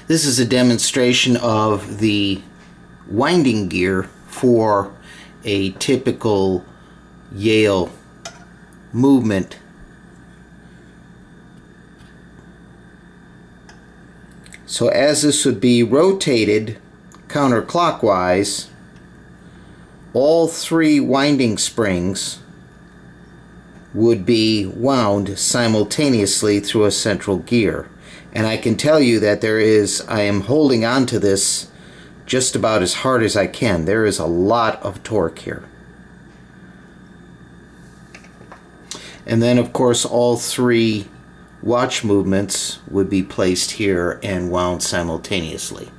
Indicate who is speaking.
Speaker 1: This is a demonstration of the winding gear for a typical Yale movement. So as this would be rotated counterclockwise, all three winding springs would be wound simultaneously through a central gear. And I can tell you that I am holding on to this just about as hard as I can. There is a lot of torque here. And then of course all three watch movements would be placed here and wound simultaneously.